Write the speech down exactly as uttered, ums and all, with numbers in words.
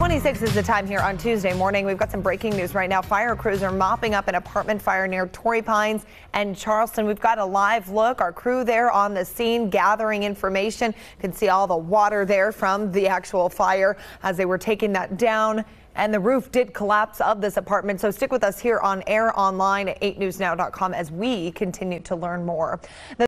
twenty-six is the time here on Tuesday morning. We've got some breaking news right now. Fire crews are mopping up an apartment fire near Torrey Pines and Charleston. We've got a live look. Our crew there on the scene gathering information. You can see all the water there from the actual fire as they were taking that down. And the roof did collapse of this apartment. So stick with us here on air online at eight news now dot com as we continue to learn more. The